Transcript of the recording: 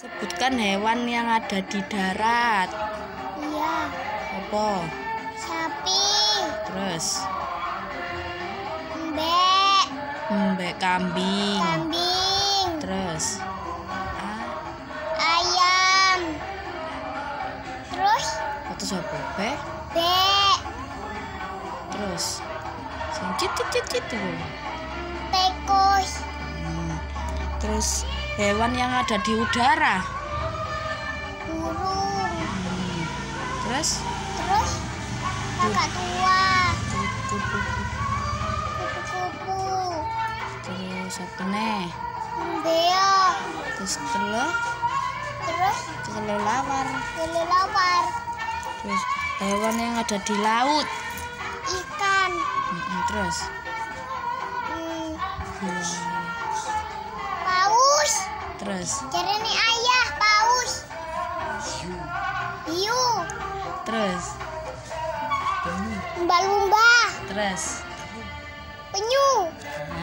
Sebutkan hewan yang ada di darat. Iya. Apa? Sapi. Terus? Mbek. Mbek kambing. Kambing. Terus? Ayam. Terus? Terus apa? Bek? Bek. Terus? Sing cit itu. Tikus. Terus hewan yang ada di udara. Burung. Terus? Kakak tua. Kupu-kupu. Kupu-kupu. Terus apa nih? Beo. Terus telur lawar. Kelelawar. Terus hewan yang ada di laut. Ikan. Terus? Paus. Terus? Cari nih ayah, paus. Hiu. Terus? Lumba-lumba. Terus? Penyu.